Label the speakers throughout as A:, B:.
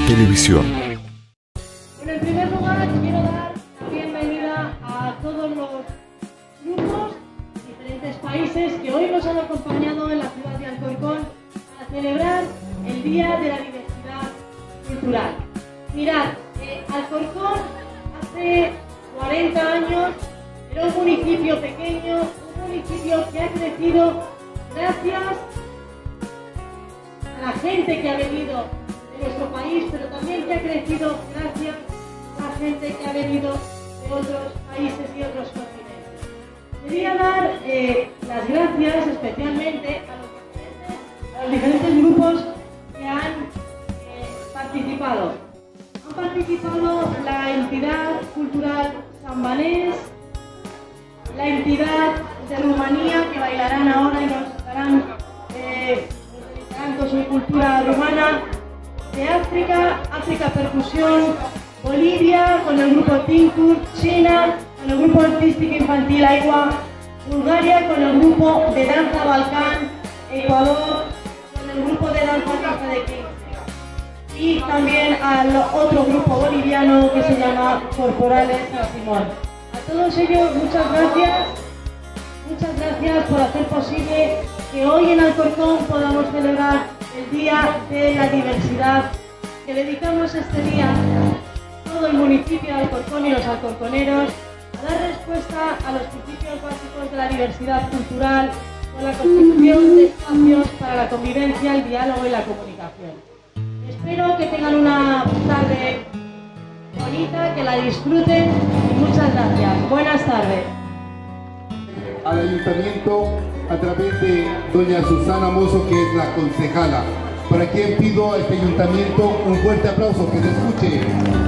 A: Televisión.
B: Bueno, en primer lugar quiero dar la bienvenida a todos los grupos de diferentes países que hoy nos han acompañado en la ciudad de Alcorcón a celebrar el Día de la Diversidad Cultural. Mirad, Alcorcón hace 40 años era un municipio pequeño, un municipio que ha crecido gracias a la gente que ha venido de nuestro país, pero también que ha crecido gracias a la gente que ha venido de otros países y otros continentes. Quería dar las gracias especialmente a los diferentes grupos que han participado. Han participado la entidad cultural Sambanés, la entidad de Rumanía, que bailarán ahora y nos estarán con su cultura rumana, de África Percusión, Bolivia con el grupo Tinkur, China con el grupo artístico infantil Aigua, Bulgaria con el grupo de danza Balcán, Ecuador con el grupo de danza Caja de 15 y también al otro grupo boliviano que se llama Corporales San Simón. A todos ellos muchas gracias por hacer posible que hoy en Alcorcón podamos celebrar el Día de la Diversidad, que dedicamos este día todo el municipio de Alcorcón y los alcorconeros a dar respuesta a los principios básicos de la diversidad cultural con la construcción de espacios para la convivencia, el diálogo y la comunicación. Espero que tengan una tarde bonita, que la disfruten y muchas gracias. Buenas tardes.
C: Al ayuntamiento a través de doña Susana Mozo, que es la concejala, para quien pido a este ayuntamiento un fuerte aplauso, que se escuche.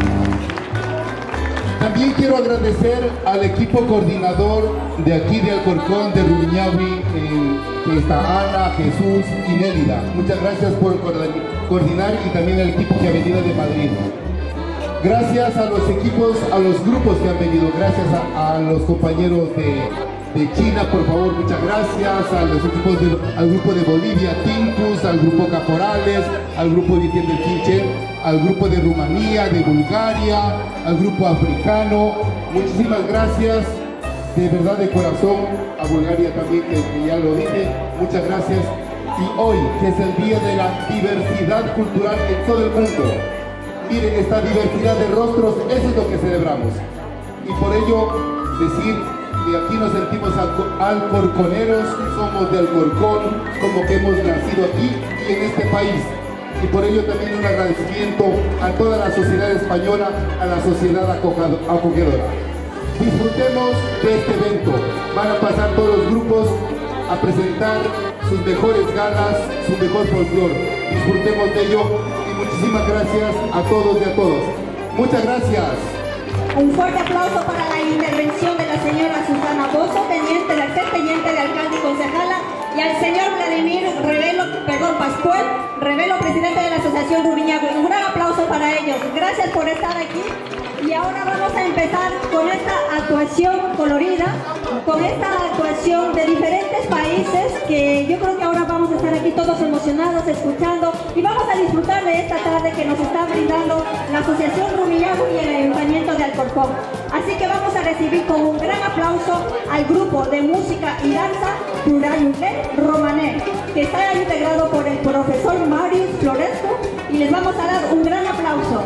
C: También quiero agradecer al equipo coordinador de aquí de Alcorcón, de Rumiñahui, que está Ana, Jesús y Nélida. Muchas gracias por coordinar, y también al equipo que ha venido de Madrid. Gracias a los equipos, a los grupos que han venido, gracias a los compañeros de China, por favor, muchas gracias, a los equipos al grupo de Bolivia, Tinkus, al grupo Caporales, al grupo Virgen del Quinche, al grupo de Rumanía, de Bulgaria, al grupo africano. Muchísimas gracias, de verdad, de corazón, a Bulgaria también, que ya lo dije, muchas gracias. Y hoy, que es el Día de la Diversidad Cultural en todo el mundo, miren esta diversidad de rostros, eso es lo que celebramos. Y por ello, decir que aquí nos sentimos alcorconeros, somos de Alcorcón, como que hemos nacido aquí y en este país. Y por ello también un agradecimiento a toda la sociedad española, a la sociedad acogedora. Disfrutemos de este evento. Van a pasar todos los grupos a presentar sus mejores galas, su mejor folclore. Disfrutemos de ello y muchísimas gracias a todos y a todos. Muchas gracias.
D: Un fuerte aplauso para la intervención de la señora Susana Mozo, tercer teniente de alcalde y concejala, y al señor Vladimir Pascual Revelo, presidente de la Asociación Rumiñahui. Un gran aplauso para ellos. Gracias por estar aquí. Y ahora vamos a empezar con esta actuación colorida, con esta actuación de diferentes países, que yo creo que ahora vamos a estar aquí todos emocionados, escuchando, y vamos a disfrutar de esta tarde que nos está brindando la Asociación Rumiñahui y el Ayuntamiento de Alcorcón. Así que vamos a recibir con un gran aplauso al grupo de música y danza Plurayungué Romané, que está integrado por el profesor Marius Floresco, y les vamos a dar un gran aplauso.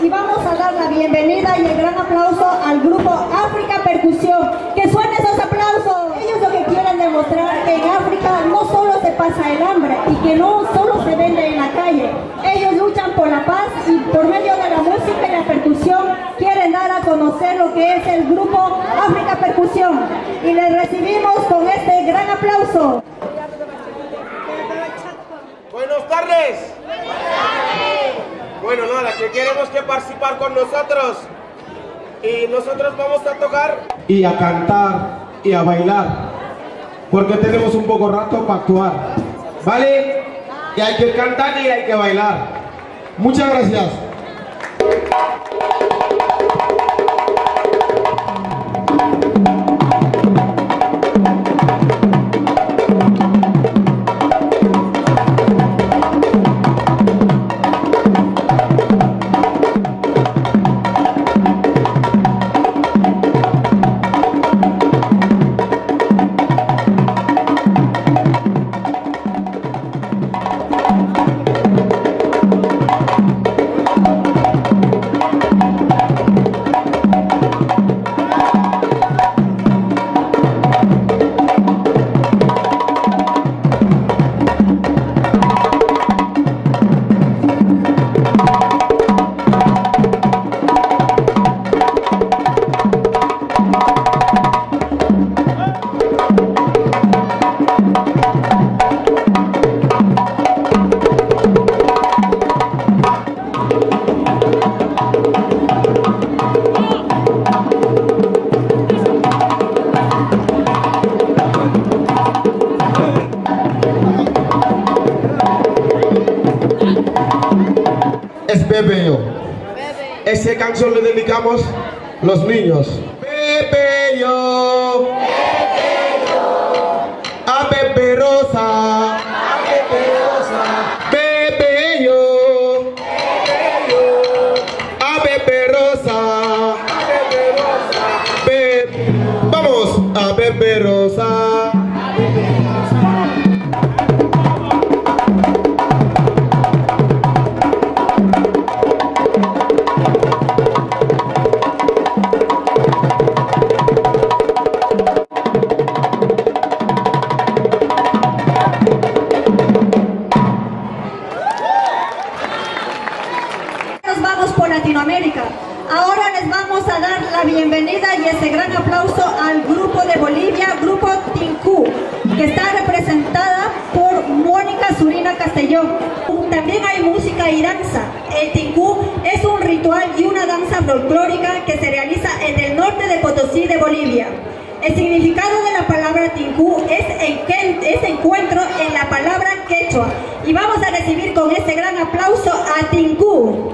D: y vamos a dar la bienvenida y el gran aplauso al grupo África Percusión. ¡Que suenen esos aplausos! Ellos lo que quieren demostrar que en África no solo se pasa el hambre y que no solo se vende en la calle. Ellos luchan por la paz y por medio de la música y la percusión quieren dar a conocer lo que es el grupo África Percusión. Y les recibimos con este gran aplauso.
A: Buenas tardes. Bueno, nada, que queremos que participar con nosotros. Y nosotros vamos a tocar
E: y a cantar y a bailar, porque tenemos un poco rato para actuar, ¿vale? Y hay que cantar y hay que bailar. Muchas gracias. Es Bebe. Esa canción le dedicamos los niños. Bebe yo, a Bebe Rosa, Bebe yo, a Bebe Rosa, vamos a Bebe Rosa.
D: Latinoamérica. Ahora les vamos a dar la bienvenida y ese gran aplauso al grupo de Bolivia, Grupo Tinku, que está representada por Mónica Zurina Castellón. También hay música y danza. El Tinku es un ritual y una danza folclórica que se realiza en el norte de Potosí de Bolivia. El significado de la palabra Tinku es encuentro en la palabra quechua. Y vamos a recibir con este gran aplauso a Tinku.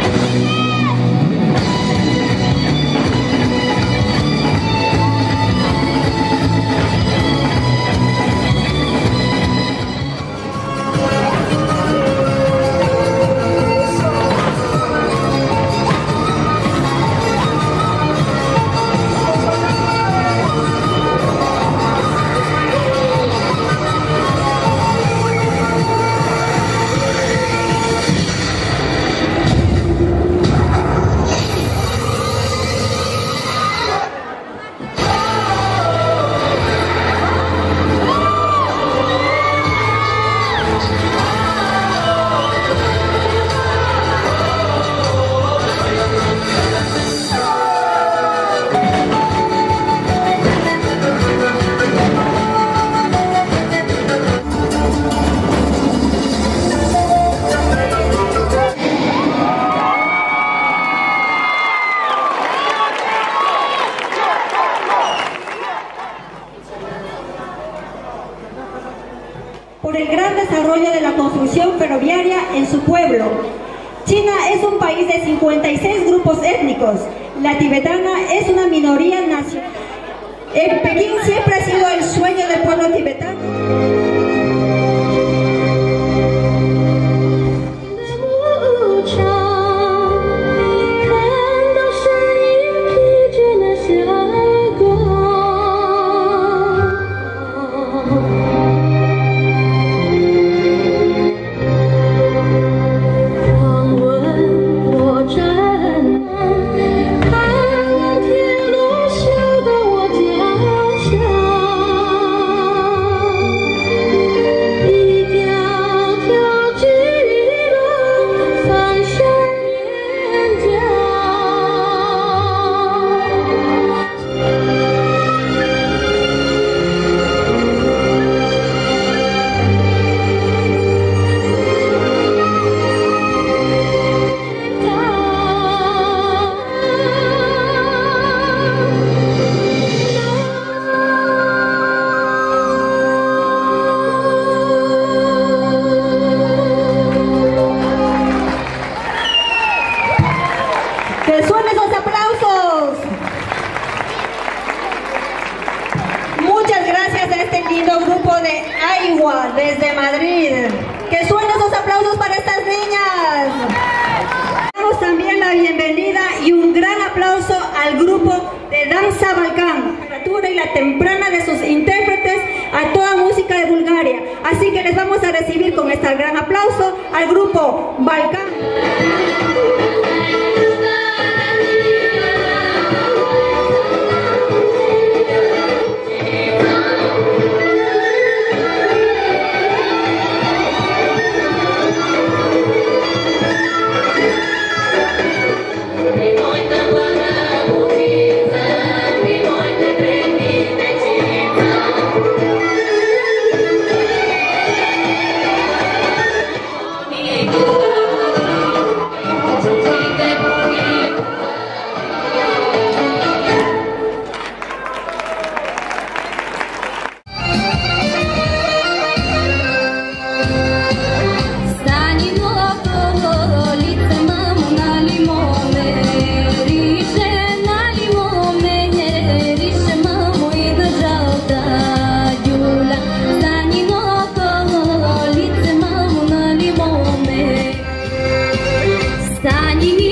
D: Por el gran desarrollo de la construcción ferroviaria en su pueblo. China es un país de 56 grupos étnicos. La tibetana es una minoría nacional. En Pekín siempre ha sido el sueño del pueblo tibetano. Caigua, desde Madrid. Que suenen esos aplausos para estas niñas. Damos también la bienvenida y un gran aplauso al grupo de Danza Balcán, la natura y la temprana de sus intérpretes a toda música de Bulgaria. Así que les vamos a recibir con este gran aplauso al grupo Balcán.
F: Станем